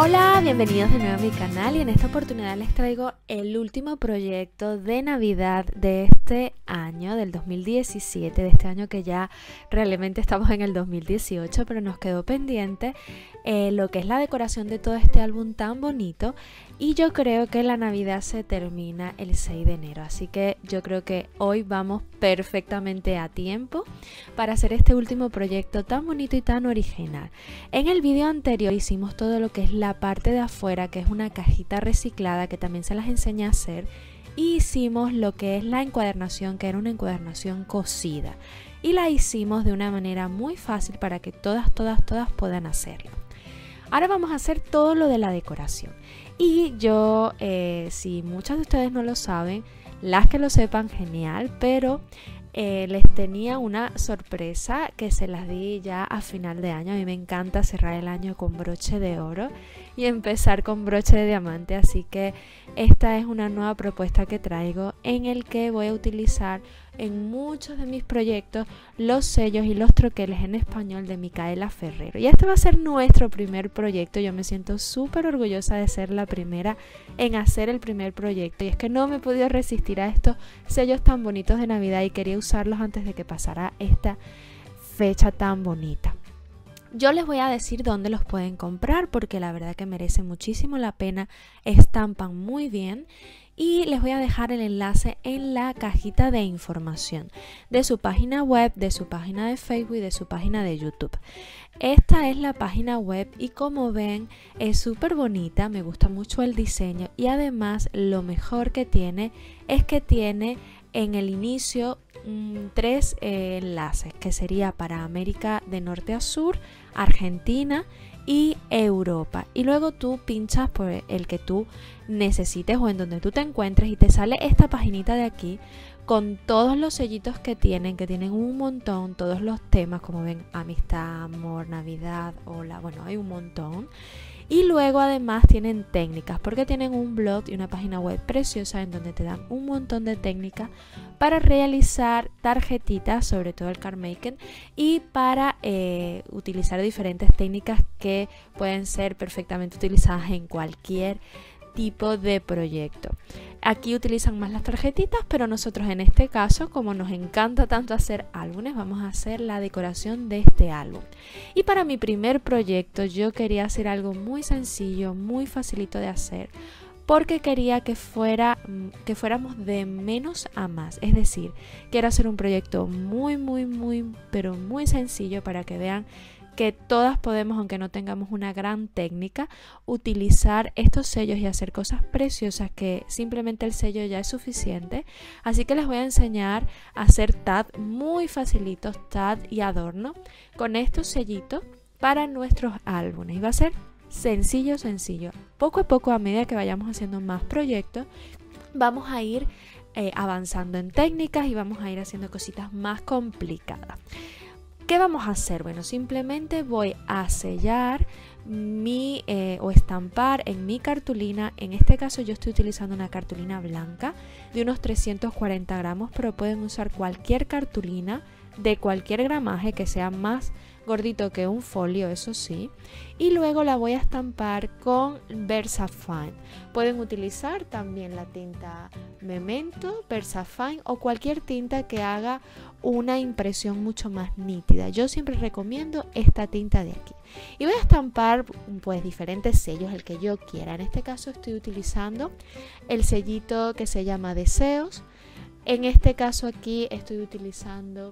Hola, bienvenidos de nuevo a mi canal y en esta oportunidad les traigo el último proyecto de Navidad de este año, del 2017, de este año que ya realmente estamos en el 2018, pero nos quedó pendiente lo que es la decoración de todo este álbum tan bonito y yo creo que la Navidad se termina el 6 de enero, así que yo creo que hoy vamos perfectamente a tiempo para hacer este último proyecto tan bonito y tan original. En el video anterior hicimos todo lo que es la parte de afuera, que es una cajita reciclada que también se las enseñé a hacer, y hicimos lo que es la encuadernación, que era una encuadernación cosida y la hicimos de una manera muy fácil para que todas puedan hacerlo. Ahora vamos a hacer todo lo de la decoración y yo, si muchas de ustedes no lo saben, las que lo sepan genial, pero les tenía una sorpresa que se las di ya a final de año. A mí me encanta cerrar el año con broche de oro y empezar con broche de diamante, así que esta es una nueva propuesta que traigo en el que voy a utilizar en muchos de mis proyectos los sellos y los troqueles en español de Micaela Ferrero, y este va a ser nuestro primer proyecto. Yo me siento súper orgullosa de ser la primera en hacer el primer proyecto, y es que no me he podido resistir a estos sellos tan bonitos de Navidad y quería usarlos antes de que pasara esta fecha tan bonita. Yo les voy a decir dónde los pueden comprar porque la verdad que merece muchísimo la pena, estampan muy bien. Y les voy a dejar el enlace en la cajita de información de su página web, de su página de Facebook y de su página de YouTube. Esta es la página web y como ven es súper bonita, me gusta mucho el diseño y además lo mejor que tiene es que tiene en el inicio tres enlaces, que sería para América de Norte a Sur, Argentina y Europa, y luego tú pinchas por el que tú necesites o en donde tú te encuentres y te sale esta paginita de aquí con todos los sellitos que tienen un montón, todos los temas como ven, amistad, amor, Navidad, hola, bueno, hay un montón. Y luego además tienen técnicas porque tienen un blog y una página web preciosa en donde te dan un montón de técnicas para realizar tarjetitas, sobre todo el card making, y para utilizar diferentes técnicas que pueden ser perfectamente utilizadas en cualquier tipo de proyecto. Aquí utilizan más las tarjetitas, pero nosotros en este caso, como nos encanta tanto hacer álbumes, vamos a hacer la decoración de este álbum. Y para mi primer proyecto yo quería hacer algo muy sencillo, muy facilito de hacer, porque quería que fuéramos de menos a más. Es decir, quiero hacer un proyecto pero muy sencillo para que vean que todas podemos, aunque no tengamos una gran técnica, utilizar estos sellos y hacer cosas preciosas, que simplemente el sello ya es suficiente. Así que les voy a enseñar a hacer tag muy facilitos, tag y adorno con estos sellitos para nuestros álbumes, y va a ser sencillo. Poco a poco, a medida que vayamos haciendo más proyectos, vamos a ir avanzando en técnicas y vamos a ir haciendo cositas más complicadas. ¿Qué vamos a hacer? Bueno, simplemente voy a sellar o estampar en mi cartulina. En este caso yo estoy utilizando una cartulina blanca de unos 340 gramos, pero pueden usar cualquier cartulina de cualquier gramaje que sea más gordito que un folio, eso sí, y luego la voy a estampar con VersaFine. Pueden utilizar también la tinta Memento, VersaFine o cualquier tinta que haga una impresión mucho más nítida. Yo siempre recomiendo esta tinta de aquí y voy a estampar pues diferentes sellos, el que yo quiera. En este caso estoy utilizando el sellito que se llama Deseos. En este caso aquí estoy utilizando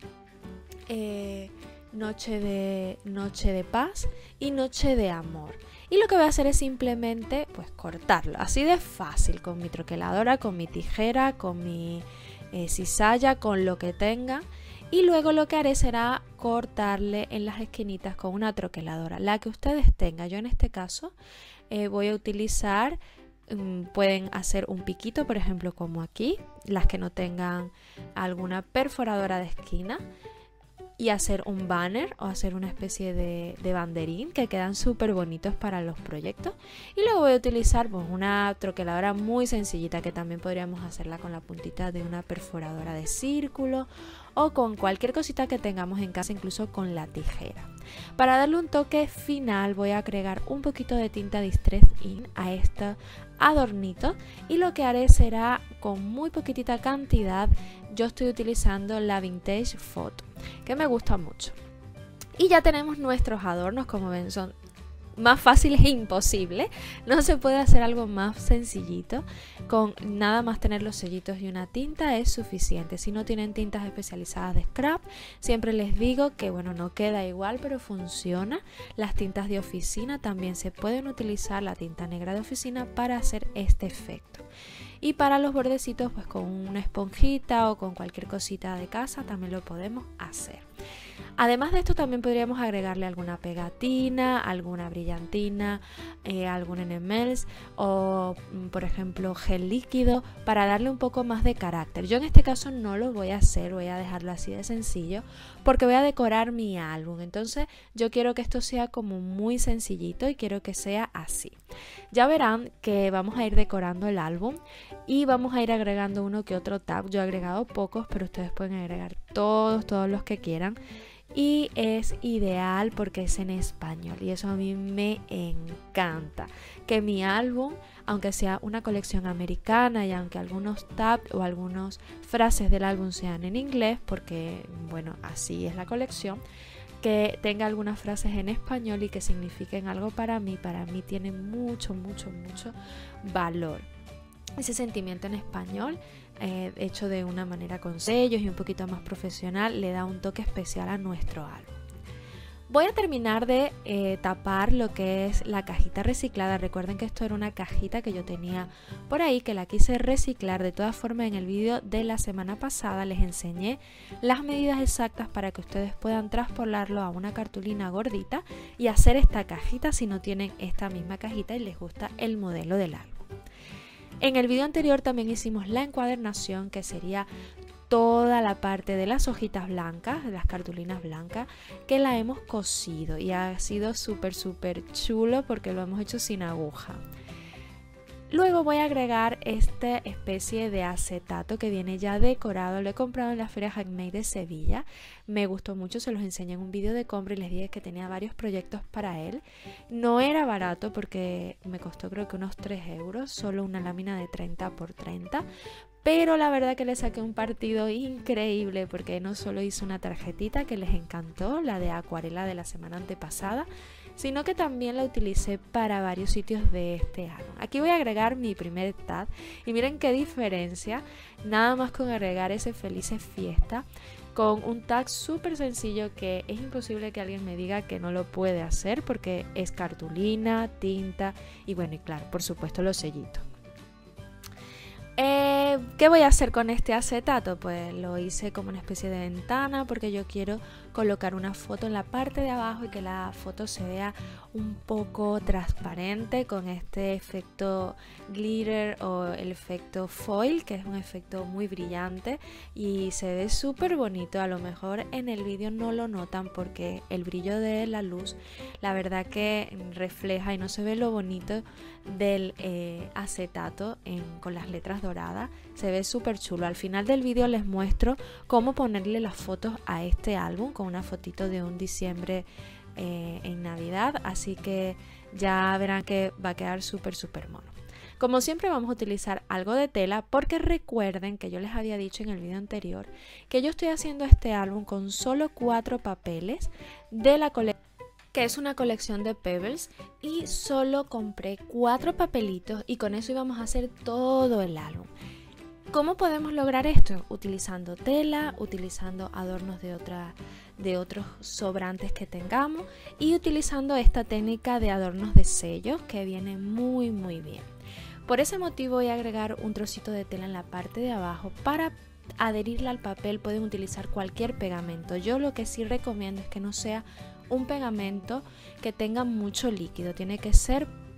Noche de paz y Noche de amor, y lo que voy a hacer es simplemente pues cortarlo, así de fácil, con mi troqueladora, con mi tijera, con mi cizalla, con lo que tenga, y luego lo que haré será cortarle en las esquinitas con una troqueladora, la que ustedes tengan. Yo en este caso voy a utilizar, pueden hacer un piquito, por ejemplo como aquí, las que no tengan alguna perforadora de esquina. y hacer un banner o hacer una especie de banderín que quedan súper bonitos para los proyectos. Y luego voy a utilizar pues, una troqueladora muy sencillita, que también podríamos hacerla con la puntita de una perforadora de círculo o con cualquier cosita que tengamos en casa, incluso con la tijera. Para darle un toque final voy a agregar un poquito de tinta Distress Ink a este adornito, y lo que haré será con muy poquitita cantidad. Yo estoy utilizando la Vintage Photo, que me gusta mucho. Y ya tenemos nuestros adornos. Como ven, son más fáciles e imposible. No se puede hacer algo más sencillito. Con nada más tener los sellitos y una tinta es suficiente. Si no tienen tintas especializadas de scrap, siempre les digo que bueno, no queda igual, pero funciona. Las tintas de oficina también se pueden utilizar, la tinta negra de oficina, para hacer este efecto. Y para los bordecitos, pues con una esponjita o con cualquier cosita de casa también lo podemos hacer. Además de esto, también podríamos agregarle alguna pegatina, alguna brillantina, algún enamels o por ejemplo gel líquido, para darle un poco más de carácter. Yo en este caso no lo voy a hacer, voy a dejarlo así de sencillo porque voy a decorar mi álbum. Entonces yo quiero que esto sea como muy sencillito y quiero que sea así. Ya verán que vamos a ir decorando el álbum y vamos a ir agregando uno que otro tab. Yo he agregado pocos, pero ustedes pueden agregar todos los que quieran. Y es ideal porque es en español y eso a mí me encanta. Que mi álbum, aunque sea una colección americana y aunque algunos tabs o algunas frases del álbum sean en inglés, porque bueno, así es la colección, que tenga algunas frases en español y que signifiquen algo para mí tiene mucho valor. Ese sentimiento en español, hecho de una manera con sellos y un poquito más profesional, le da un toque especial a nuestro álbum. Voy a terminar de tapar lo que es la cajita reciclada. Recuerden que esto era una cajita que yo tenía por ahí, que la quise reciclar. De todas formas, en el vídeo de la semana pasada les enseñé las medidas exactas para que ustedes puedan traspolarlo a una cartulina gordita y hacer esta cajita si no tienen esta misma cajita y les gusta el modelo del álbum. En el video anterior también hicimos la encuadernación, que sería toda la parte de las hojitas blancas, de las cartulinas blancas, que la hemos cosido y ha sido súper chulo porque lo hemos hecho sin aguja. Luego voy a agregar esta especie de acetato que viene ya decorado. Lo he comprado en la Feria Handmade de Sevilla. Me gustó mucho, se los enseñé en un vídeo de compra y les dije que tenía varios proyectos para él. No era barato porque me costó creo que unos 3 euros, solo una lámina de 30 por 30. Pero la verdad que le saqué un partido increíble porque no solo hice una tarjetita que les encantó, la de acuarela de la semana antepasada, sino que también la utilicé para varios sitios de este álbum. Aquí voy a agregar mi primer tag y miren qué diferencia, nada más con agregar ese Felices Fiesta, con un tag súper sencillo que es imposible que alguien me diga que no lo puede hacer porque es cartulina, tinta y bueno, y claro, por supuesto los sellitos. ¿Qué voy a hacer con este acetato? Pues lo hice como una especie de ventana porque yo quiero colocar una foto en la parte de abajo y que la foto se vea un poco transparente con este efecto glitter o el efecto foil, que es un efecto muy brillante y se ve súper bonito. A lo mejor en el vídeo no lo notan porque el brillo de la luz la verdad que refleja y no se ve lo bonito del acetato con las letras doradas. Se ve súper chulo. Al final del vídeo les muestro cómo ponerle las fotos a este álbum con una fotito de un diciembre en Navidad, así que ya verán que va a quedar súper mono. Como siempre vamos a utilizar algo de tela porque recuerden que yo les había dicho en el video anterior que yo estoy haciendo este álbum con solo 4 papeles de la colección, que es una colección de Pebbles, y solo compré 4 papelitos y con eso íbamos a hacer todo el álbum. ¿Cómo podemos lograr esto? Utilizando tela, utilizando adornos de otros sobrantes que tengamos y utilizando esta técnica de adornos de sellos que viene muy bien. Por ese motivo voy a agregar un trocito de tela en la parte de abajo. Para adherirla al papel pueden utilizar cualquier pegamento. Yo lo que sí recomiendo es que no sea un pegamento que tenga mucho líquido, tiene que ser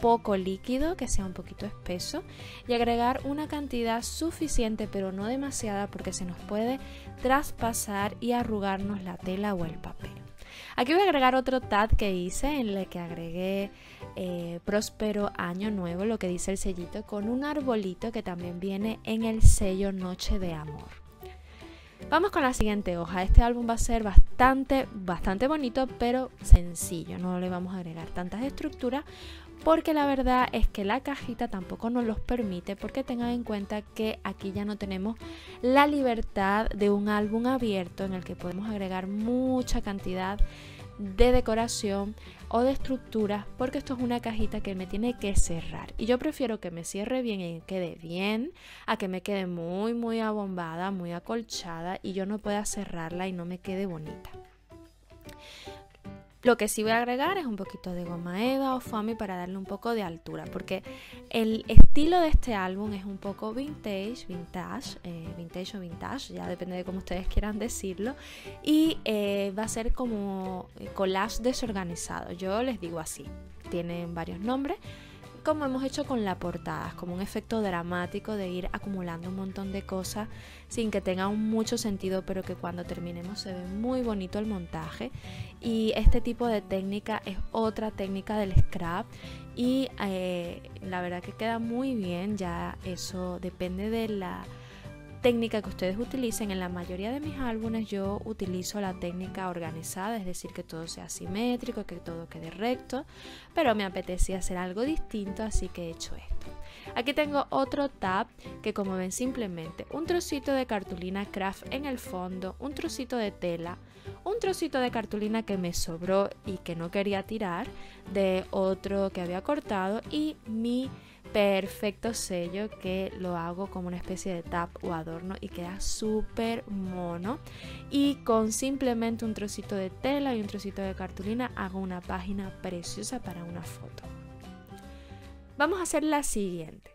poco líquido, que sea un poquito espeso, y agregar una cantidad suficiente pero no demasiada porque se nos puede traspasar y arrugarnos la tela o el papel. Aquí voy a agregar otro tag que hice en el que agregué próspero año nuevo, lo que dice el sellito, con un arbolito que también viene en el sello Noche de Amor. Vamos con la siguiente hoja. Este álbum va a ser bastante bonito, pero sencillo. No le vamos a agregar tantas estructuras porque la verdad es que la cajita tampoco nos los permite, porque tengan en cuenta que aquí ya no tenemos la libertad de un álbum abierto en el que podemos agregar mucha cantidad de decoración o de estructuras, porque esto es una cajita que me tiene que cerrar y yo prefiero que me cierre bien y quede bien a que me quede muy abombada, muy acolchada y yo no pueda cerrarla y no me quede bonita. Lo que sí voy a agregar es un poquito de goma eva o foamy para darle un poco de altura, porque el estilo de este álbum es un poco vintage, ya depende de cómo ustedes quieran decirlo, y va a ser como collage desorganizado, yo les digo así, tienen varios nombres, como hemos hecho con la portada, como un efecto dramático de ir acumulando un montón de cosas sin que tengan mucho sentido, pero que cuando terminemos se ve muy bonito el montaje. Y este tipo de técnica es otra técnica del scrap y la verdad que queda muy bien, ya eso depende de la técnica que ustedes utilicen. En la mayoría de mis álbumes yo utilizo la técnica organizada, es decir, que todo sea simétrico, que todo quede recto, pero me apetecía hacer algo distinto, así que he hecho esto. Aquí tengo otro tab que, como ven, simplemente un trocito de cartulina craft en el fondo, un trocito de tela, un trocito de cartulina que me sobró y que no quería tirar, de otro que había cortado y mi perfecto sello que lo hago como una especie de tap o adorno y queda súper mono, y con simplemente un trocito de tela y un trocito de cartulina hago una página preciosa para una foto. Vamos a hacer la siguiente.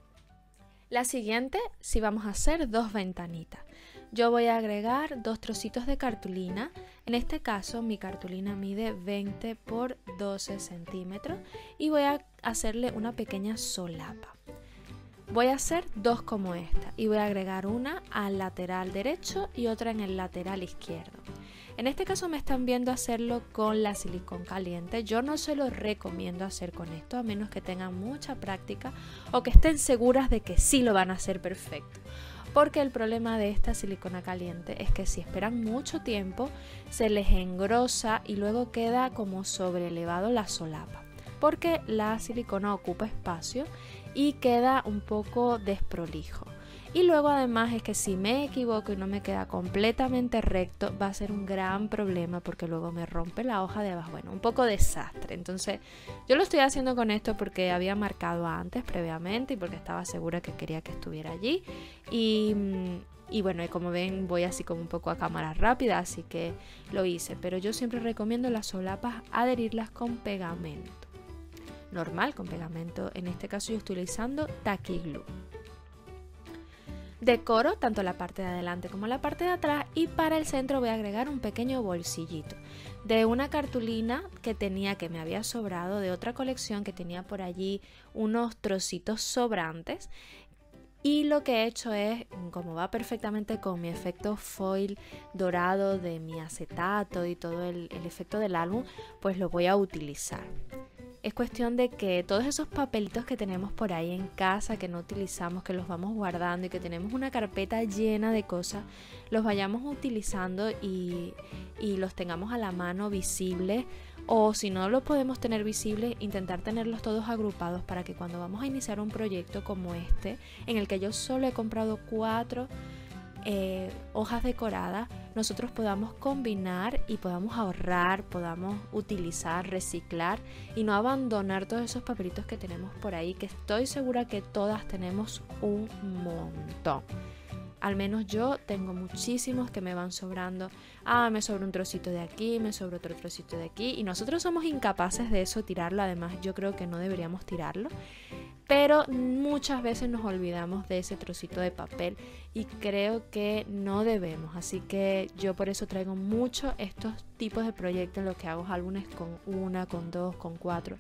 La siguiente sí vamos a hacer dos ventanitas. Yo voy a agregar dos trocitos de cartulina. En este caso mi cartulina mide 20 por 12 centímetros y voy a hacerle una pequeña solapa. Voy a hacer dos como esta y voy a agregar una al lateral derecho y otra en el lateral izquierdo. En este caso me están viendo hacerlo con la silicón caliente. Yo no se lo recomiendo hacer con esto, a menos que tengan mucha práctica o que estén seguras de que sí lo van a hacer perfecto. Porque el problema de esta silicona caliente es que si esperan mucho tiempo se les engrosa y luego queda como sobrelevado la solapa, porque la silicona ocupa espacio y queda un poco desprolijo. Y luego además es que si me equivoco y no me queda completamente recto, va a ser un gran problema porque luego me rompe la hoja de abajo. Bueno, un poco desastre. Entonces yo lo estoy haciendo con esto porque había marcado antes previamente y porque estaba segura que quería que estuviera allí. Y bueno, y como ven voy así como un poco a cámara rápida, así que lo hice. Pero yo siempre recomiendo las solapas adherirlas con pegamento normal, con pegamento. En este caso yo estoy utilizando Tacky Glue. Decoro tanto la parte de adelante como la parte de atrás, y para el centro voy a agregar un pequeño bolsillito de una cartulina que me había sobrado de otra colección, que tenía por allí unos trocitos sobrantes. Y lo que he hecho es, como va perfectamente con mi efecto foil dorado de mi acetato y todo el efecto del álbum, pues lo voy a utilizar. Es cuestión de que todos esos papelitos que tenemos por ahí en casa, que no utilizamos, que los vamos guardando y que tenemos una carpeta llena de cosas, los vayamos utilizando y los tengamos a la mano visibles, o si no los podemos tener visibles, intentar tenerlos todos agrupados para que cuando vamos a iniciar un proyecto como este, en el que yo solo he comprado 4 hojas decoradas, nosotros podamos combinar y podamos ahorrar, podamos utilizar, reciclar y no abandonar todos esos papelitos que tenemos por ahí, que estoy segura que todas tenemos un montón. Al menos yo tengo muchísimos que me van sobrando. Me sobra un trocito de aquí, me sobra otro trocito de aquí, y nosotros somos incapaces de eso, tirarlo. Además yo creo que no deberíamos tirarlo, pero muchas veces nos olvidamos de ese trocito de papel y creo que no debemos. Así que yo por eso traigo mucho estos tipos de proyectos. Lo que hago es álbumes con 1, con 2, con 4.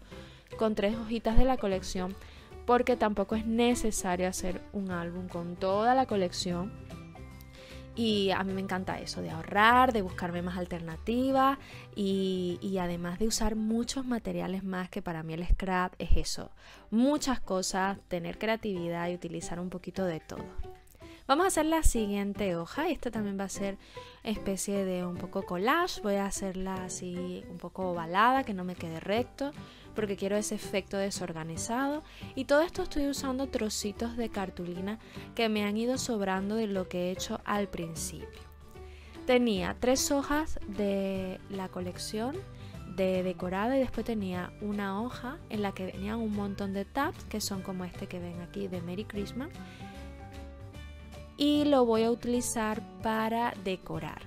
con 3 hojitas de la colección, porque tampoco es necesario hacer un álbum con toda la colección. Y a mí me encanta eso, de ahorrar, de buscarme más alternativas y además de usar muchos materiales más, que para mí el scrap es eso. Muchas cosas, tener creatividad y utilizar un poquito de todo. Vamos a hacer la siguiente hoja. Esta también va a ser especie de un poco collage. Voy a hacerla así un poco ovalada, que no me quede recto, porque quiero ese efecto desorganizado. Y todo esto estoy usando trocitos de cartulina que me han ido sobrando de lo que he hecho al principio. Tenía 3 hojas de la colección de decorada y después tenía una hoja en la que venían un montón de tabs, que son como este que ven aquí de Merry Christmas. Y lo voy a utilizar para decorar.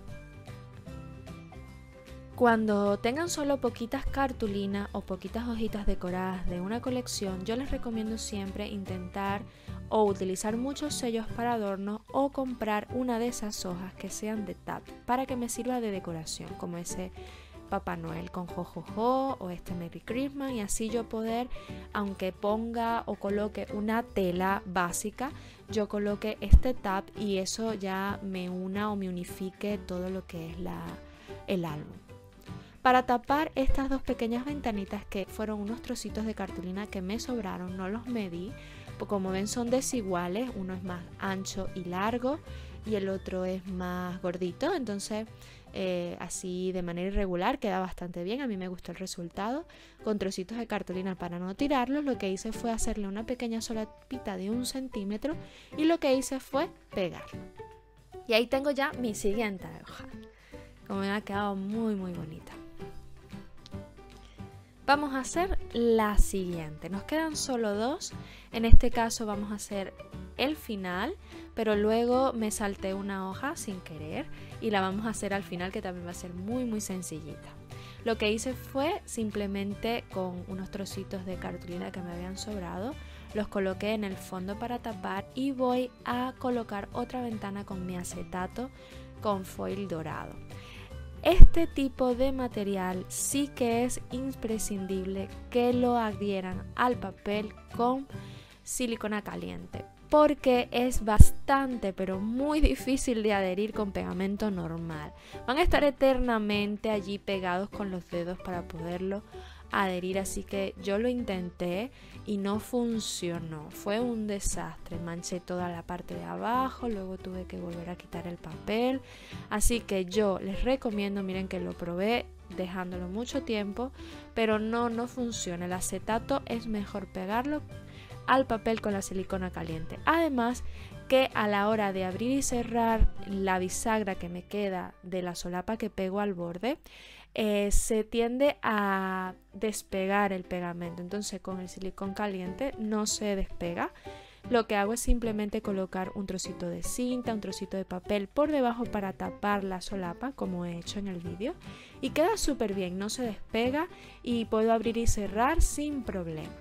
Cuando tengan solo poquitas cartulinas o poquitas hojitas decoradas de una colección, yo les recomiendo siempre intentar o utilizar muchos sellos para adorno o comprar una de esas hojas que sean de tab para que me sirva de decoración, como ese Papá Noel con jojojo o este Merry Christmas, y así yo poder, aunque ponga o coloque una tela básica, yo coloque este tab y eso ya me una o me unifique todo lo que es el álbum. Para tapar estas 2 pequeñas ventanitas, que fueron unos trocitos de cartulina que me sobraron, no los medí, pues como ven son desiguales, uno es más ancho y largo y el otro es más gordito, entonces así de manera irregular queda bastante bien. A mí me gustó el resultado. Con trocitos de cartulina para no tirarlos, lo que hice fue hacerle una pequeña solapita de 1 centímetro y lo que hice fue pegar. Y ahí tengo ya mi siguiente hoja, como me ha quedado muy bonita. Vamos a hacer la siguiente, nos quedan solo 2, en este caso vamos a hacer el final, pero luego me salté una hoja sin querer y la vamos a hacer al final, que también va a ser muy sencillita. Lo que hice fue simplemente con unos trocitos de cartulina que me habían sobrado, los coloqué en el fondo para tapar y voy a colocar otra ventana con mi acetato con foil dorado. Este tipo de material sí que es imprescindible que lo adhieran al papel con silicona caliente, porque es bastante, pero muy difícil de adherir con pegamento normal. Van a estar eternamente allí pegados con los dedos para poderlo adherir, así que yo lo intenté y no funcionó, fue un desastre. Manché toda la parte de abajo, luego tuve que volver a quitar el papel, así que yo les recomiendo, miren que lo probé dejándolo mucho tiempo, pero no funciona. El acetato es mejor pegarlo al papel con la silicona caliente. Además que a la hora de abrir y cerrar la bisagra que me queda de la solapa que pego al borde, se tiende a despegar el pegamento, entonces con el silicón caliente no se despega. Lo que hago es simplemente colocar un trocito de cinta, un trocito de papel por debajo para tapar la solapa, como he hecho en el vídeo, y queda súper bien, no se despega y puedo abrir y cerrar sin problema.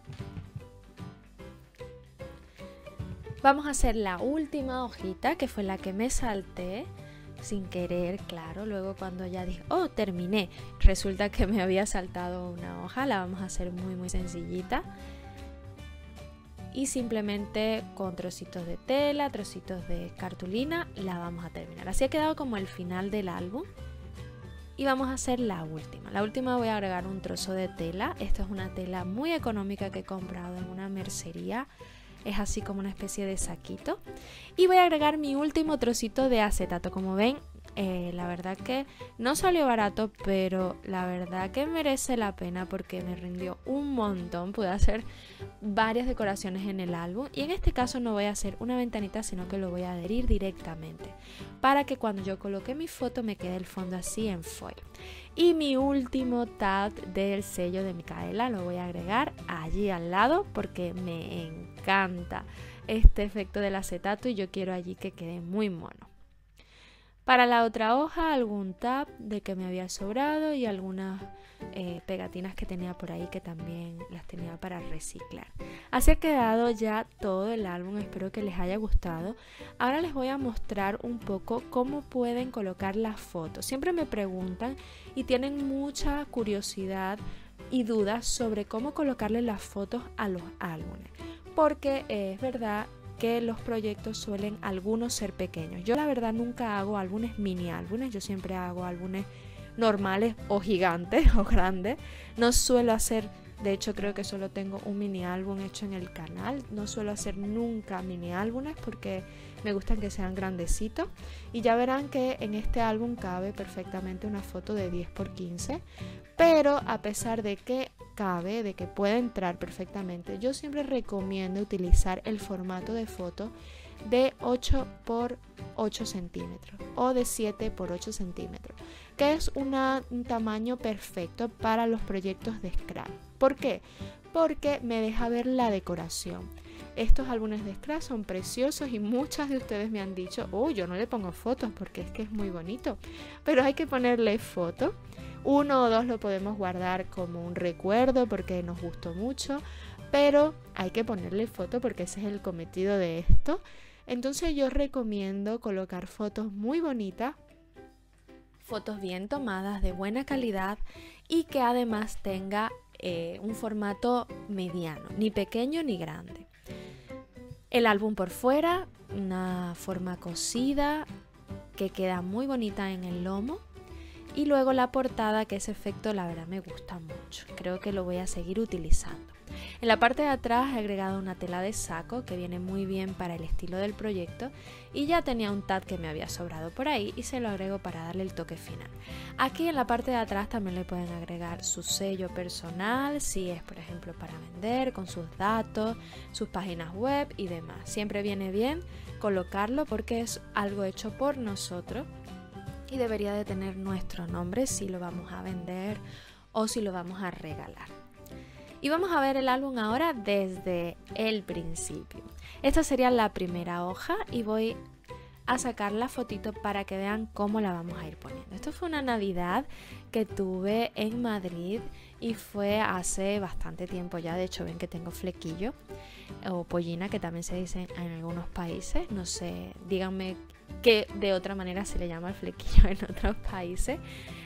Vamos a hacer la última hojita, que fue la que me salté sin querer, claro. Luego cuando ya dije, oh, terminé, resulta que me había saltado una hoja. La vamos a hacer muy sencillita y simplemente con trocitos de tela, trocitos de cartulina la vamos a terminar. Así ha quedado como el final del álbum. Y vamos a hacer la última. La última voy a agregar un trozo de tela. Esta es una tela muy económica que he comprado en una mercería. Es así como una especie de saquito. Y voy a agregar mi último trocito de acetato. Como ven, la verdad que no salió barato, pero la verdad que merece la pena porque me rindió un montón. Pude hacer varias decoraciones en el álbum. Y en este caso no voy a hacer una ventanita, sino que lo voy a adherir directamente, para que cuando yo coloque mi foto me quede el fondo así en foil. Y mi último tab del sello de Micaela lo voy a agregar allí al lado porque me encanta este efecto del acetato y yo quiero allí que quede muy mono. Para la otra hoja, algún tab de que me había sobrado y algunas pegatinas que tenía por ahí que también las tenía para reciclar. Así ha quedado ya todo el álbum, espero que les haya gustado. Ahora les voy a mostrar un poco cómo pueden colocar las fotos. Siempre me preguntan y tienen mucha curiosidad y dudas sobre cómo colocarle las fotos a los álbumes, porque es verdad que los proyectos suelen algunos ser pequeños. Yo la verdad nunca hago álbumes mini álbumes, yo siempre hago álbumes normales o gigantes o grandes. No suelo hacer, de hecho creo que solo tengo un mini álbum hecho en el canal. No suelo hacer nunca mini álbumes porque me gustan que sean grandecitos. Y ya verán que en este álbum cabe perfectamente una foto de 10×15. Pero a pesar de que cabe, de que puede entrar perfectamente, yo siempre recomiendo utilizar el formato de foto de 8×8 centímetros o de 7×8 centímetros, que es un tamaño perfecto para los proyectos de Scrap. ¿Por qué? Porque me deja ver la decoración. Estos álbumes de Scrap son preciosos y muchas de ustedes me han dicho, yo no le pongo fotos porque es que es muy bonito, pero hay que ponerle fotos. 1 o 2 lo podemos guardar como un recuerdo porque nos gustó mucho, pero hay que ponerle foto porque ese es el cometido de esto. Entonces yo recomiendo colocar fotos muy bonitas, fotos bien tomadas, de buena calidad y que además tenga un formato mediano, ni pequeño ni grande. El álbum por fuera, una forma cosida que queda muy bonita en el lomo. Y luego la portada, que ese efecto la verdad me gusta mucho. Creo que lo voy a seguir utilizando. En la parte de atrás he agregado una tela de saco que viene muy bien para el estilo del proyecto. Y ya tenía un tag que me había sobrado por ahí y se lo agrego para darle el toque final. Aquí en la parte de atrás también le pueden agregar su sello personal, si es por ejemplo para vender, con sus datos, sus páginas web y demás. Siempre viene bien colocarlo porque es algo hecho por nosotros. Y debería de tener nuestro nombre si lo vamos a vender o si lo vamos a regalar. Y vamos a ver el álbum ahora desde el principio. Esta sería la primera hoja y voy a sacar la fotito para que vean cómo la vamos a ir poniendo. Esto fue una Navidad que tuve en Madrid y fue hace bastante tiempo ya. De hecho ven que tengo flequillo o pollina, que también se dice en algunos países. No sé, díganme que de otra manera se le llama el flequillo en otros países.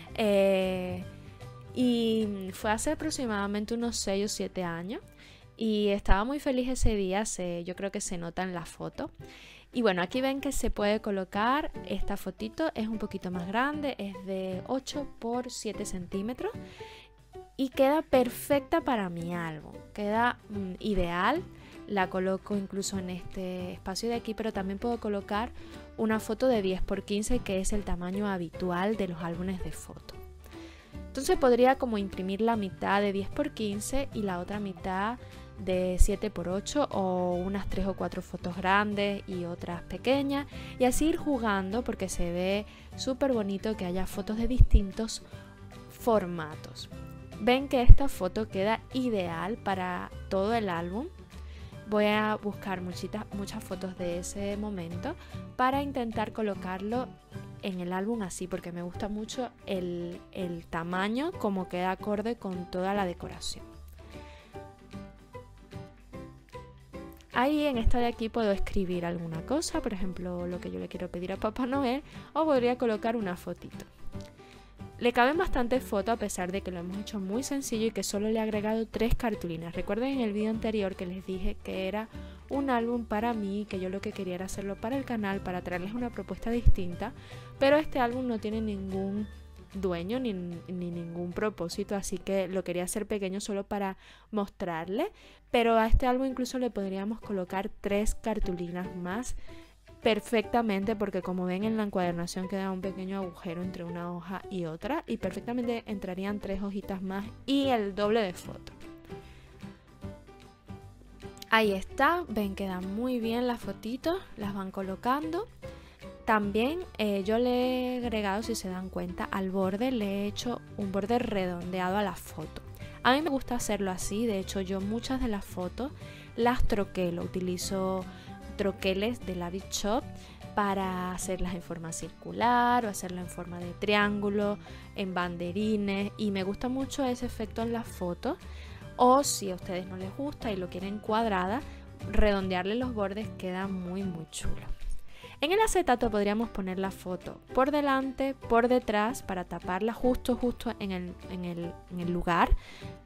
Y fue hace aproximadamente unos 6 o 7 años y estaba muy feliz ese día, yo creo que se nota en la foto. Y bueno, aquí ven que se puede colocar esta fotito, es un poquito más grande, es de 8×7 centímetros y queda perfecta para mi álbum, queda ideal. La coloco incluso en este espacio de aquí, pero también puedo colocar una foto de 10×15, que es el tamaño habitual de los álbumes de foto. Entonces podría como imprimir la mitad de 10×15 y la otra mitad de 7×8 o unas 3 o 4 fotos grandes y otras pequeñas y así ir jugando porque se ve súper bonito que haya fotos de distintos formatos. Ven que esta foto queda ideal para todo el álbum. Voy a buscar muchas fotos de ese momento para intentar colocarlo en el álbum así, porque me gusta mucho el tamaño, como queda acorde con toda la decoración. Ahí en esta de aquí puedo escribir alguna cosa, por ejemplo lo que yo le quiero pedir a Papá Noel, o podría colocar una fotito. Le caben bastantes fotos a pesar de que lo hemos hecho muy sencillo y que solo le he agregado 3 cartulinas. Recuerden en el vídeo anterior que les dije que era un álbum para mí, que yo lo que quería era hacerlo para el canal, para traerles una propuesta distinta, pero este álbum no tiene ningún dueño ni ningún propósito, así que lo quería hacer pequeño solo para mostrarle, pero a este álbum incluso le podríamos colocar 3 cartulinas más perfectamente, porque como ven en la encuadernación queda un pequeño agujero entre una hoja y otra y perfectamente entrarían 3 hojitas más y el doble de fotos. Ahí está, ven que dan muy bien las fotitos, las van colocando. También yo le he agregado, si se dan cuenta, al borde le he hecho un borde redondeado a la foto. A mí me gusta hacerlo así, de hecho yo muchas de las fotos las troquelo, utilizo troqueles de la Big Shop para hacerlas en forma circular o hacerla en forma de triángulo, en banderines, y me gusta mucho ese efecto en las fotos. O si a ustedes no les gusta y lo quieren cuadrada, redondearle los bordes queda muy chulo. En el acetato podríamos poner la foto por delante, por detrás, para taparla justo en el lugar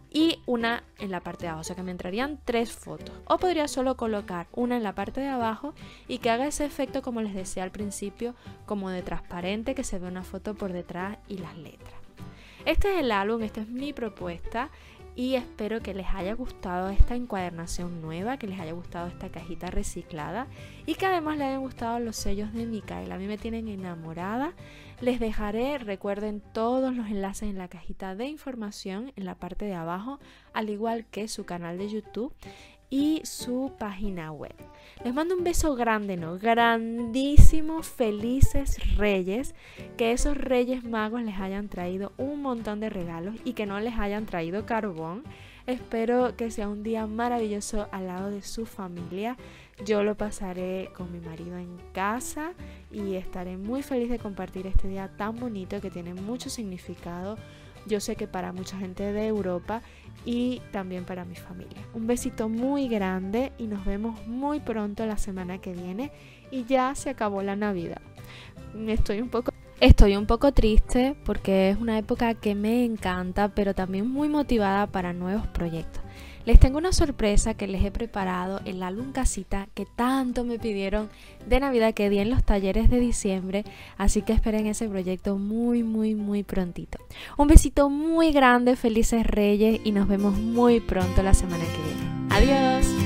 y una en la parte de abajo, o sea que me entrarían 3 fotos. O podría solo colocar una en la parte de abajo y que haga ese efecto, como les decía al principio, como de transparente, que se ve una foto por detrás y las letras. Este es el álbum, esta es mi propuesta y espero que les haya gustado esta encuadernación nueva, que les haya gustado esta cajita reciclada y que además les hayan gustado los sellos de Micaela. A mí me tienen enamorada. Les dejaré, recuerden, todos los enlaces en la cajita de información en la parte de abajo, al igual que su canal de YouTube y su página web. Les mando un beso grande, ¿no? Grandísimo, felices Reyes, que esos Reyes Magos les hayan traído un montón de regalos y que no les hayan traído carbón. Espero que sea un día maravilloso al lado de su familia. Yo lo pasaré con mi marido en casa y estaré muy feliz de compartir este día tan bonito que tiene mucho significado. Yo sé que para mucha gente de Europa y también para mi familia. Un besito muy grande y nos vemos muy pronto la semana que viene y ya se acabó la Navidad. Estoy un poco triste porque es una época que me encanta, pero también muy motivada para nuevos proyectos. Les tengo una sorpresa que les he preparado, el álbum casita que tanto me pidieron de Navidad que di en los talleres de diciembre, así que esperen ese proyecto muy prontito. Un besito muy grande, felices Reyes y nos vemos muy pronto la semana que viene. Adiós.